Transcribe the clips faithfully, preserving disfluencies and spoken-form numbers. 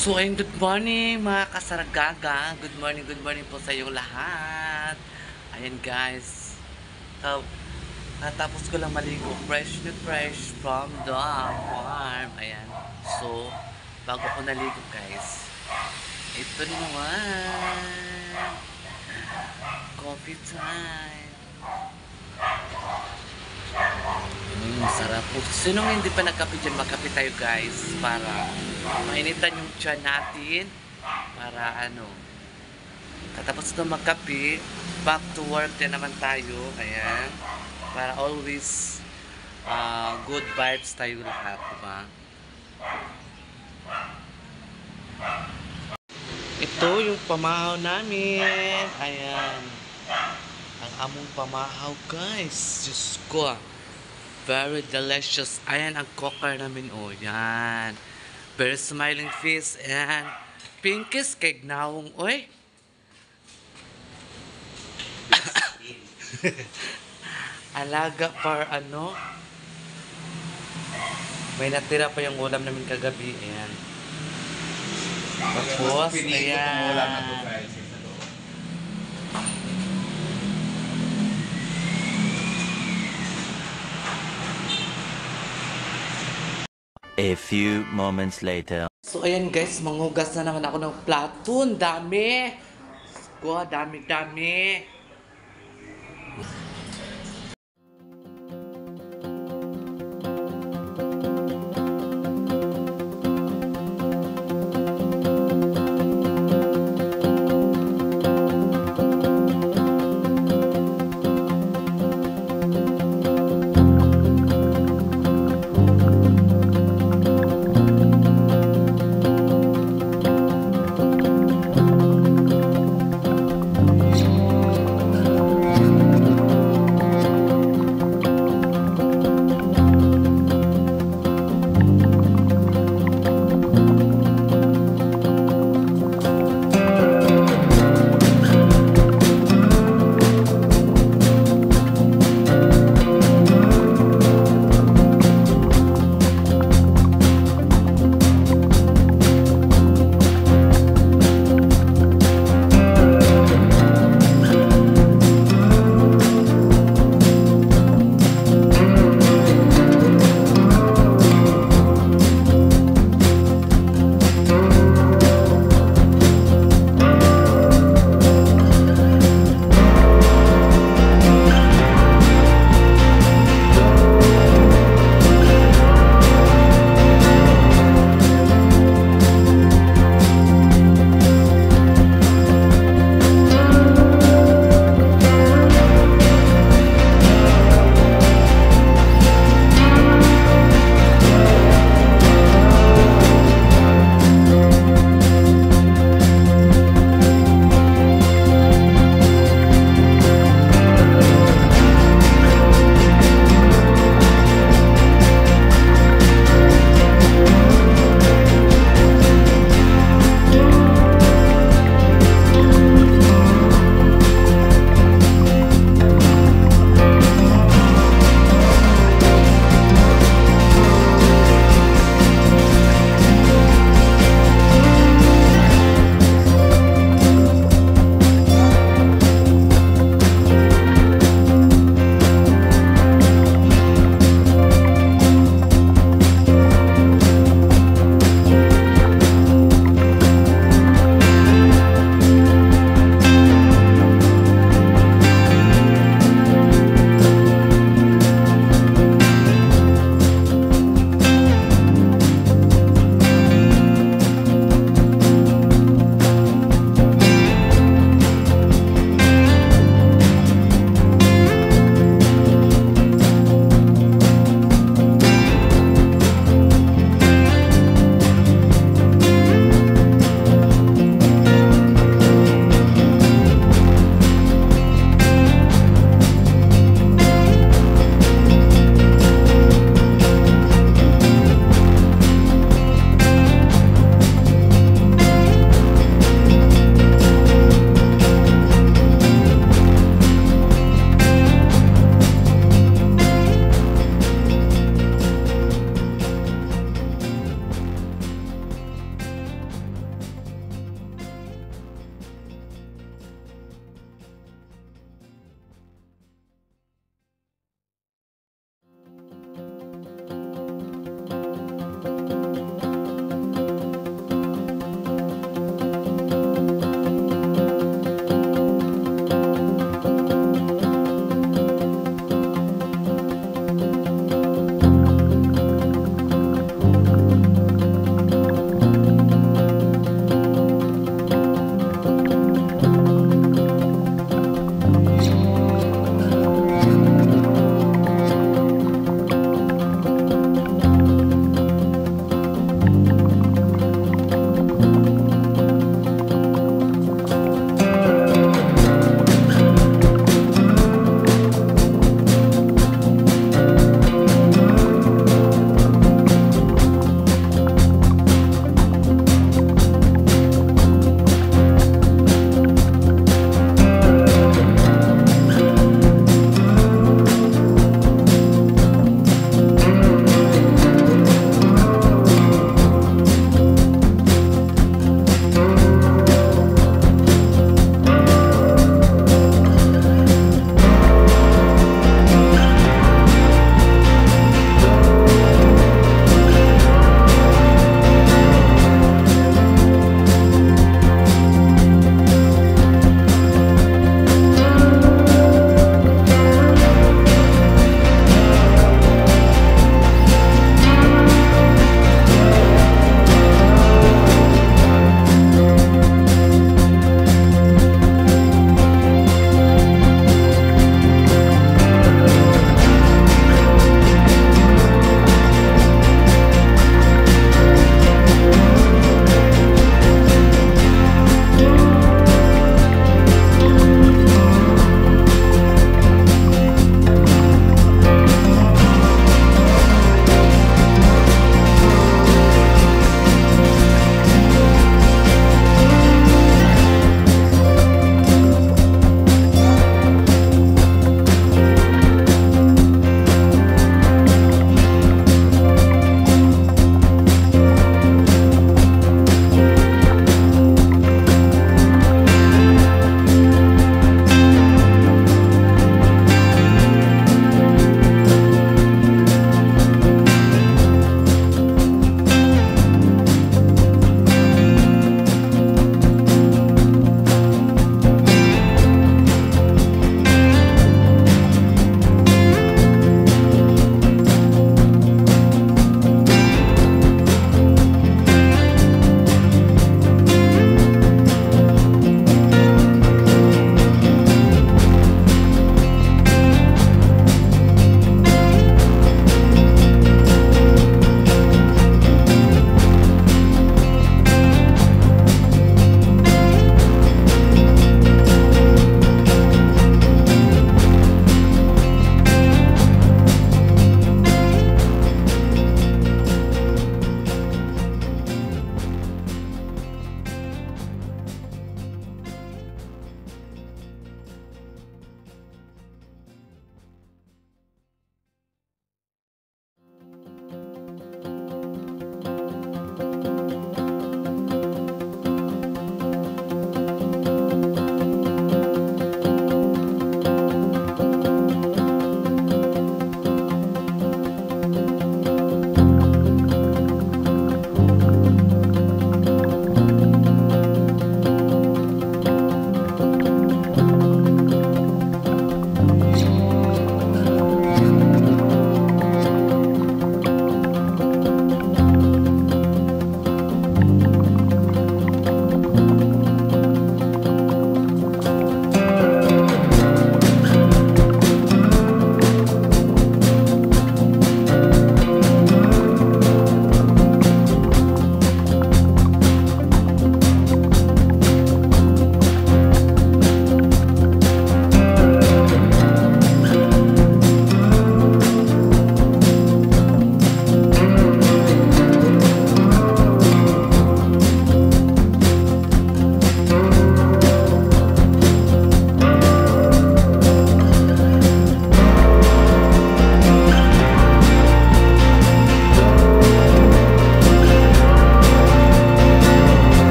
So, ayun, good morning mga kasaragaga. Good morning, good morning po sa iyong lahat. Ayan guys. Uh, natapos ko lang maligo. Fresh na fresh from the farm. Ayan. So, bago ko naligo guys. Ito naman. Coffee time. Mm, sarap po. Sinong hindi pa nagkape dyan, magkape tayo guys. Para mainitan yung tiyan natin. Para ano. Katapos ito magkape, back to work din naman tayo. Ayan. Para always uh, good vibes tayo lahat. Diba? Ito yung pamahaw namin. Ayan. Ang among pamahaw guys. Diyos ko ah. Very delicious. Ayan ang cooker namin. Oh, yan. Very smiling face. And pinkies kay gnawong. Oy. Alaga for ano. May natira pa yung ulam namin kagabi. Ayan. Tapos, ayan. A few moments later. So, ayan guys, manghugas na naman ako ng plato. Ang dami. Ko, dami-dami.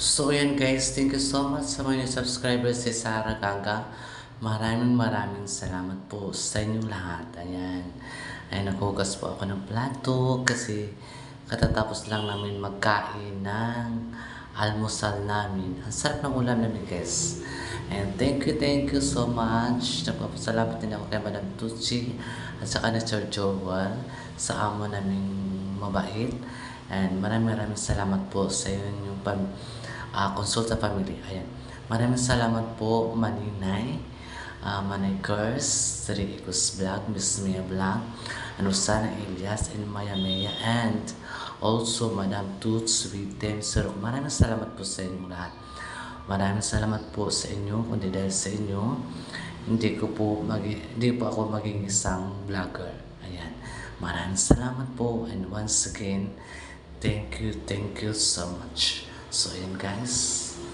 So ayan guys, thank you so much sa mga new subscribers si Sarah Gaga. Maraming maraming salamat po sa inyong lahat. Ayan. Ay naghugas po ako ng plato kasi katatapos lang namin magkain ng almusal namin. Ang sarap ng ulam namin guys. And thank you, thank you so much. Nagpapasalamat din ako kay Madam Tucci at saka na Sir Joel sa amo naming mabait. And maraming maraming salamat po sa inyong pam uh, konsulta family. Ayan. Maraming salamat po Maninay, uh, Manay Curse, Three Ecos Vlog, Miss Mia Vlog, and Rosana Elias, and Maya Maya, and also Madam Toots with them. Sir, maraming salamat po sa inyong lahat. Maraming salamat po sa inyo, kundi dahil sa inyo, hindi ko po mag hindi po ako maging isang vlogger. Ayan. Maraming salamat po, and once again, thank you, thank you so much. So, ayan guys.